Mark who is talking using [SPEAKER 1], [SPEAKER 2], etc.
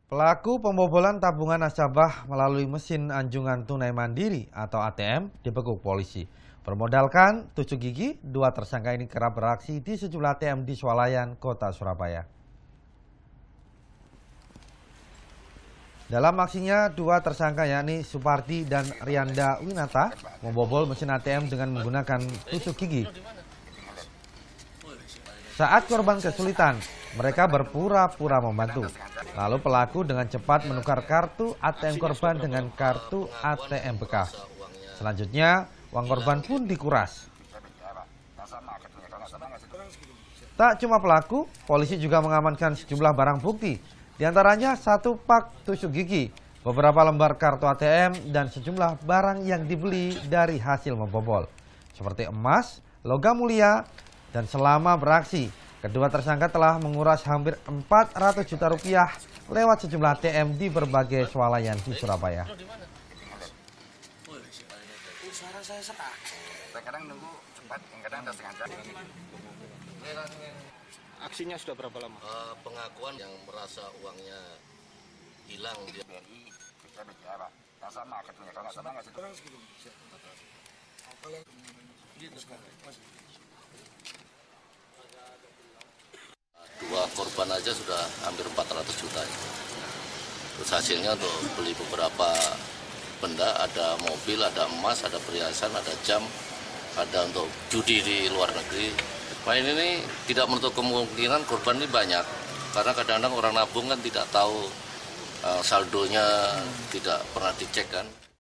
[SPEAKER 1] Pelaku pembobolan tabungan nasabah melalui mesin anjungan tunai mandiri atau ATM dibekuk polisi. Bermodalkan tusuk gigi, dua tersangka ini kerap beraksi di sejumlah ATM di Swalayan, Kota Surabaya. Dalam aksinya, dua tersangka yakni Supardi dan Rianda Winata membobol mesin ATM dengan menggunakan tusuk gigi. Saat korban kesulitan, mereka berpura-pura membantu. Lalu pelaku dengan cepat menukar kartu ATM korban dengan kartu ATM bekas. Selanjutnya, uang korban pun dikuras. Tak cuma pelaku, polisi juga mengamankan sejumlah barang bukti. Di antaranya satu pak tusuk gigi, beberapa lembar kartu ATM, dan sejumlah barang yang dibeli dari hasil membobol. Seperti emas, logam mulia, dan selama beraksi, kedua tersangka telah menguras hampir 400 juta rupiah lewat sejumlah ATM di berbagai swalayan di Surabaya.
[SPEAKER 2] Suara saya serak. Kadang nunggu cepat, kadang ada setengah jam.
[SPEAKER 3] Aksinya sudah berapa lama?
[SPEAKER 4] Pengakuan yang merasa uangnya hilang dia.
[SPEAKER 2] Bicara, tak sama kartunya, kalau nggak sama nggak sih.
[SPEAKER 4] Dua korban aja sudah hampir 400 juta. Terus hasilnya untuk beli beberapa benda, ada mobil, ada emas, ada perhiasan, ada jam, ada untuk judi di luar negeri. Main ini tidak menutup kemungkinan korban ini banyak, karena kadang-kadang orang nabung kan tidak tahu saldonya, tidak pernah dicek kan.